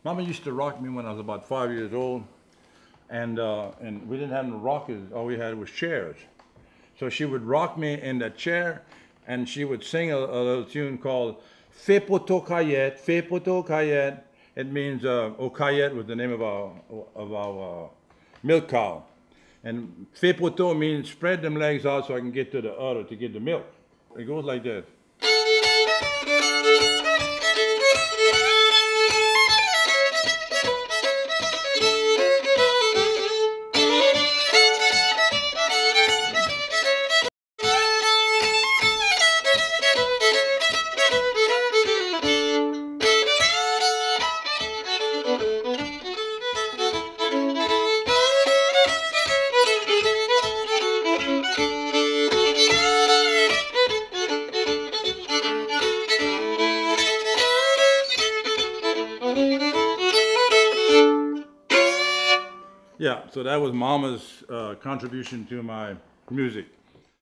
Mama used to rock me when I was about 5 years old, and we didn't have no rockers. All we had was chairs. So she would rock me in that chair, and she would sing a little tune called "Fais poto Cayette, Fais poto Cayette." It means Cayette was the name of our milk cow, and "Fais poto" means spread them legs out so I can get to the udder to get the milk. It goes like this. Yeah, so that was Mama's contribution to my music.